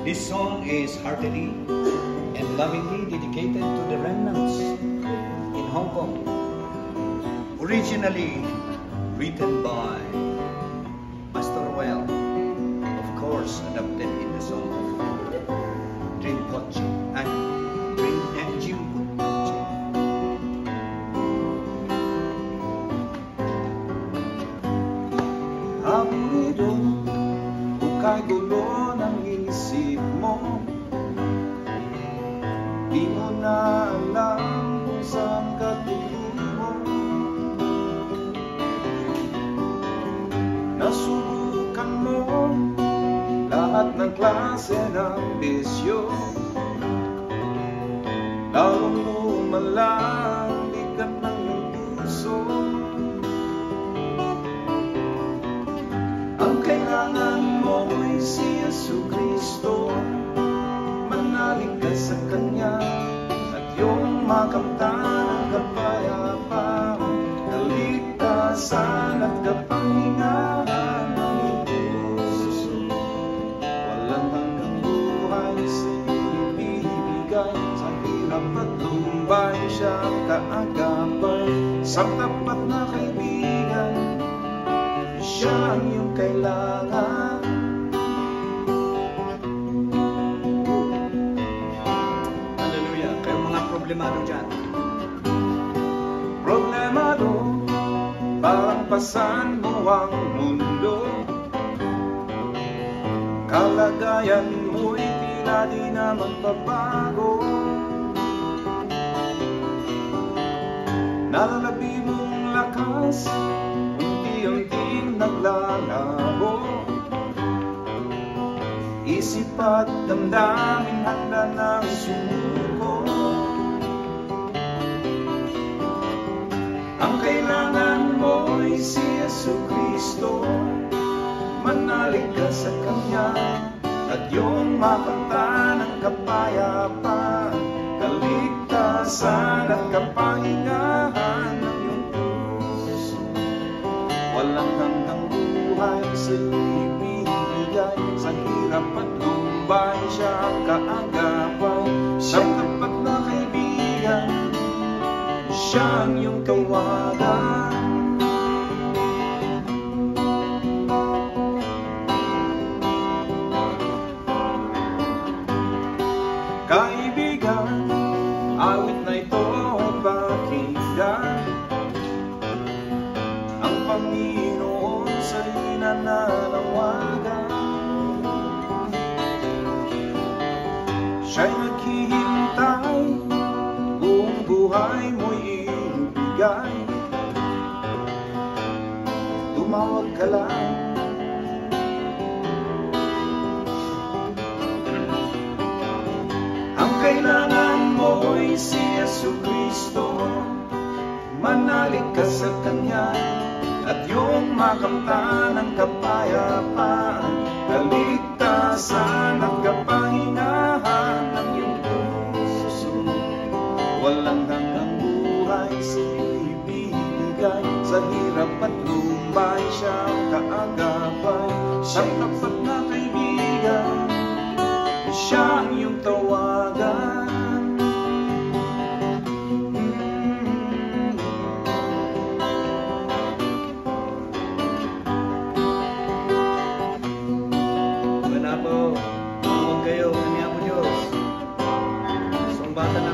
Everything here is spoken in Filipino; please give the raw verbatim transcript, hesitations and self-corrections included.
This song is heartily and lovingly dedicated to the remnants in Hong Kong. Originally written by Pastor Well, of course adapted in the song of Dream Poche and Dream and Jim Poche. Aburrido, ukay gulo ng isip mo. Di mo na alam kung saan ka tutungo. Nasubukan mo lahat ng klase ng bisyo. Lalong lumalang bigat ng puso. Ang kailangan mo ay si Jesucristo. Manalig ka sa Kanya at iyong makamtan ang kapayapaan, kaligtasan at kapahingahan ng Diyos. Walang hanggang buhay sa'yo ibibigay, sa hirap at lumbay siya kaagapay. Sa tapat na kaibigan, siya ang iyong kailangan. Hallelujah. Kayong mga problemado dyan. Problemado, parang pasan mo ang mundo. Kalagayan mo'y tila di na magbabago. Nalalabi mong lakas, unti-unting naglalabo. Isip at damdamin handa ng sumuko. Ang kailangan mo ay si Jesucristo. Manalig ka sa Kanya at iyong makamtan ang kapayapaan, kaligtasan at kapahingahan ng iyong puso. Walang hanggang buhay sa'yo ibibigay, sa hirap at lumbay siya kaagapay. Sa tapat na kaibigan, siya ang iyong tawagan. Kaibigan, awit na ito ay pakinggan. Ang Panginoon sa'yo'y nananawagan. Siya'y naghihintay, buong buhay mo'y ibigay. Tumawag ka lang. Ang kailangan mo ay si Jesucristo. Manalig ka sa Kanya at iyong makamtan ang kapayapaan, kaligtasan at kapahingahan ng iyong puso. Walang hanggang buhay sa'yo ibibigay, sa hirap at lumbay siya kaagapay. Sa tapat na kaibigan, siya ang iyong tawagan. Mga po, tawag kayo, kanya po Diyos. Sumbatan na